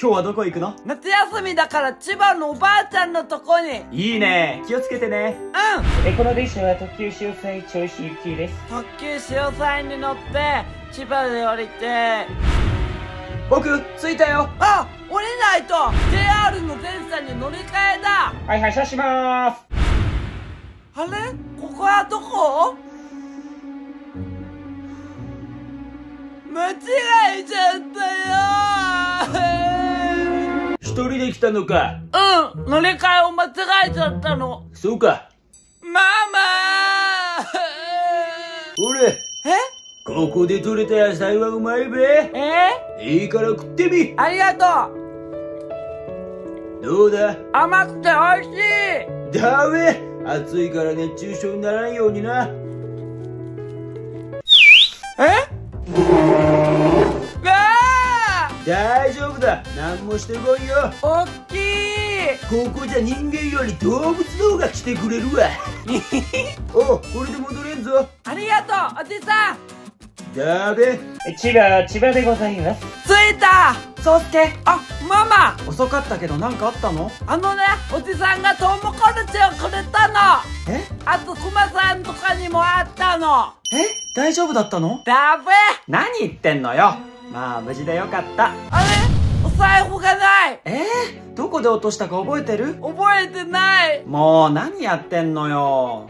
今日はどこ行くの？ 夏休みだから千葉のおばあちゃんのとこに。 いいね。気をつけてね。 この電車は特急潮騒銚子行きです。 特急潮騒に乗って千葉で降りて。 僕着いたよ。 あ、降りないと JR の電車に乗り換えだ。 はい、発車しまーす。 あれ、ここはどこ？間違えちゃったよ。 一人で来たのか？ 乗り換えを間違えちゃったの。 そうか。 ママほれ、ここで採れた野菜はうまいべ。いいから食ってみ。 ありがとう。 どうだ？ 甘くて美味しい。 ダメ。暑いから熱中症にならんようにな。大丈夫だ。何もしてこいよ。 おっきい。 ここじゃ人間より動物の方が来てくれるわ。お、これで戻れんぞ。 ありがとう、おじさん。 だべ。 千葉でございます。 着いた。 そうすけ。 あ、ママ。 遅かったけど何かあったの？ おじさんがトウモコロチをくれたの。あとクマさんとかにもあったの。 大丈夫だったの？ だべ。 何言ってんのよ。まあ無事でよかった。 あれ、お財布がない。 どこで落としたか覚えてる？ 覚えてない。 もう何やってんのよ。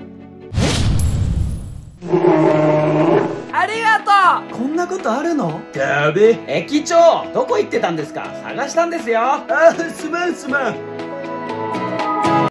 ありがとう。 こんなことあるの？だべ。駅長、どこ行ってたんですか？探したんですよ。すまん。